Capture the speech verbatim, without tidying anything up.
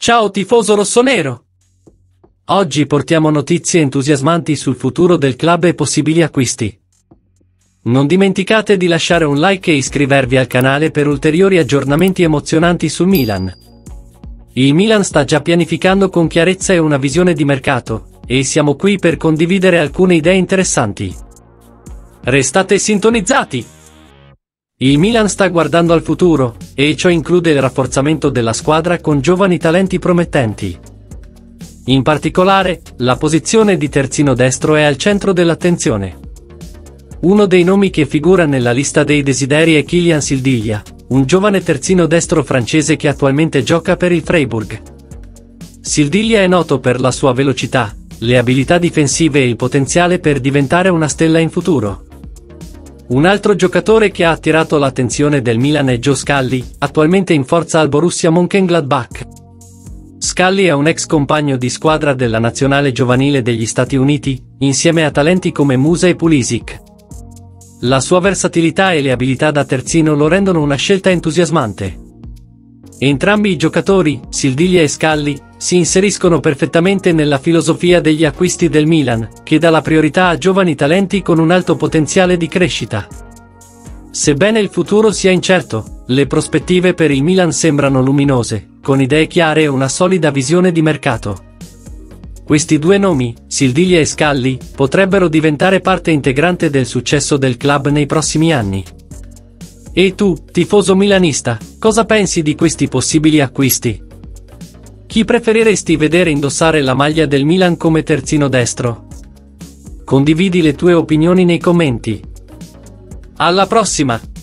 Ciao tifoso rossonero! Oggi portiamo notizie entusiasmanti sul futuro del club e possibili acquisti. Non dimenticate di lasciare un like e iscrivervi al canale per ulteriori aggiornamenti emozionanti sul Milan. Il Milan sta già pianificando con chiarezza e una visione di mercato, e siamo qui per condividere alcune idee interessanti. Restate sintonizzati! Il Milan sta guardando al futuro, e ciò include il rafforzamento della squadra con giovani talenti promettenti. In particolare, la posizione di terzino destro è al centro dell'attenzione. Uno dei nomi che figura nella lista dei desideri è Kylian Sildilia, un giovane terzino destro francese che attualmente gioca per il Freiburg. Sildilia è noto per la sua velocità, le abilità difensive e il potenziale per diventare una stella in futuro. Un altro giocatore che ha attirato l'attenzione del Milan è Joe Scally, attualmente in forza al Borussia Mönchengladbach. Scally è un ex compagno di squadra della nazionale giovanile degli Stati Uniti, insieme a talenti come Musa e Pulisic. La sua versatilità e le abilità da terzino lo rendono una scelta entusiasmante. Entrambi i giocatori, Sildilia e Scally, si inseriscono perfettamente nella filosofia degli acquisti del Milan, che dà la priorità a giovani talenti con un alto potenziale di crescita. Sebbene il futuro sia incerto, le prospettive per il Milan sembrano luminose, con idee chiare e una solida visione di mercato. Questi due nomi, Sildilia e Scally, potrebbero diventare parte integrante del successo del club nei prossimi anni. E tu, tifoso milanista, cosa pensi di questi possibili acquisti? Chi preferiresti vedere indossare la maglia del Milan come terzino destro? Condividi le tue opinioni nei commenti. Alla prossima!